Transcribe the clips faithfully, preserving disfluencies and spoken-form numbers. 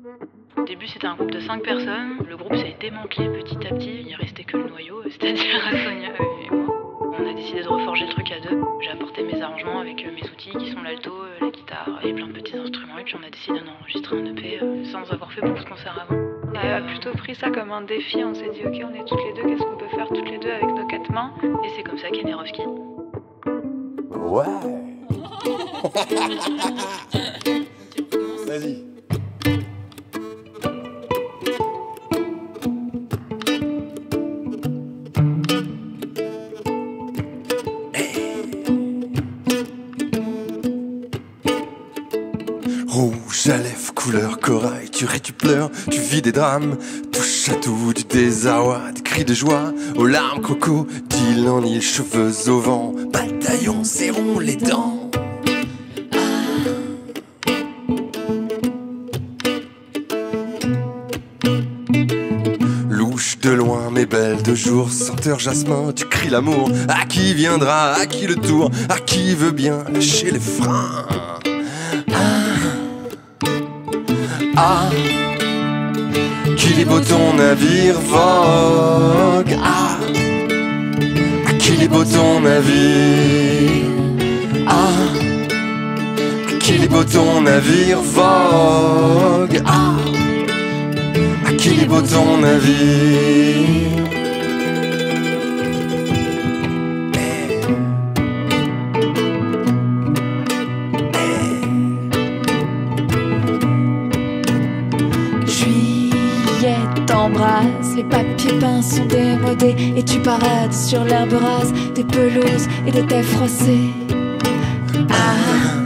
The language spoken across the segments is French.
Au début, c'était un groupe de cinq personnes. Le groupe s'est démantelé petit à petit. Il restait que le noyau, c'est-à-dire Sonia et moi. On a décidé de reforger le truc à deux. J'ai apporté mes arrangements avec mes outils qui sont l'alto, la guitare et plein de petits instruments. Et puis on a décidé d'enregistrer un E P euh, sans avoir fait beaucoup de concerts avant. On a plutôt pris ça comme un défi. On s'est dit, ok, on est toutes les deux, qu'est-ce qu'on peut faire toutes les deux avec nos quatre mains? Et c'est comme ça qu'est né Rovski. Ouais. Vas-y. Rouge à lèvres, couleur corail, tu ris, tu pleures, tu vis des drames, touche à tout, du désarroi, des cris de joie, aux larmes, crocodile en île, cheveux au vent, bataillon, serrons les dents. Louche de loin, mais belle de jour, senteur jasmin, tu cries l'amour, à qui viendra, à qui le tour, à qui veut bien lâcher les freins. Ah, qu'il est beau ton navire vogue. Ah, qu'il est beau ton navire. Ah, qu'il est beau ton navire vogue. Ah, qu'il est beau ton navire. T'embrasses, les papiers peints sont démodés et tu parades sur l'herbe rase des pelouses et des terres froissées. Ah,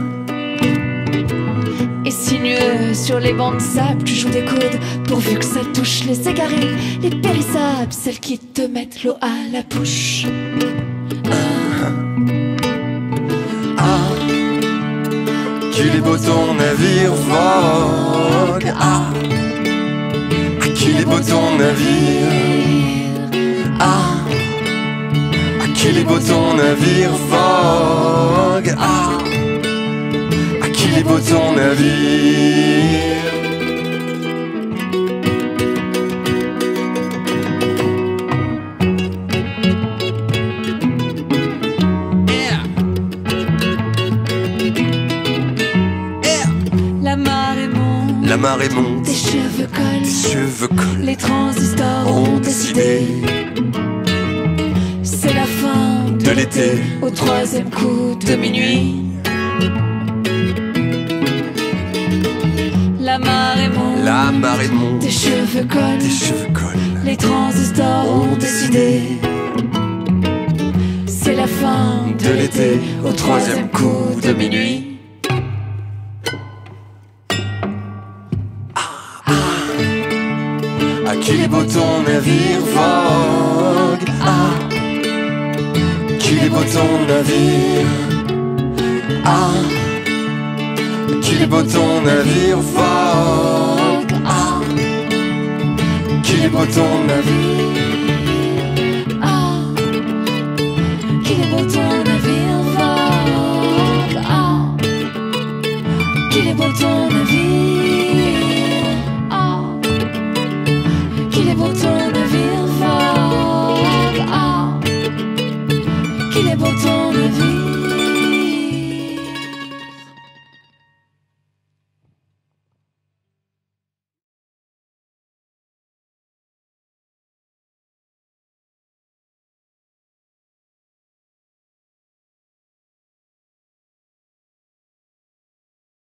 et sinueux sur les bancs de sable, tu joues des coudes pourvu que ça touche les égarés, les périssables, celles qui te mettent l'eau à la bouche. Ah, ah, qu'il est beau ton navire vogue. Ah, qu'il est beau ton navire. Ah, qu'il est beau ton navire vogue. Ah, qu'il est beau ton navire. Yeah. Yeah. La marée monte, la marée monte, tes cheveux collent, tes cheveux collent, les transistors ont décidé. C'est la fin de, de l'été, au troisième coup de minuit. La marée monte, la marée monte, tes cheveux collent, tes cheveux collent, les transistors ont décidé. C'est la fin de, de l'été, au troisième coup de minuit. Ah, qu'il est beau ton navire vogue. Ah, qu'il est beau ton navire. Ah, qu'il est beau ton navire vogue. Ah, qu'il est beau ton navire.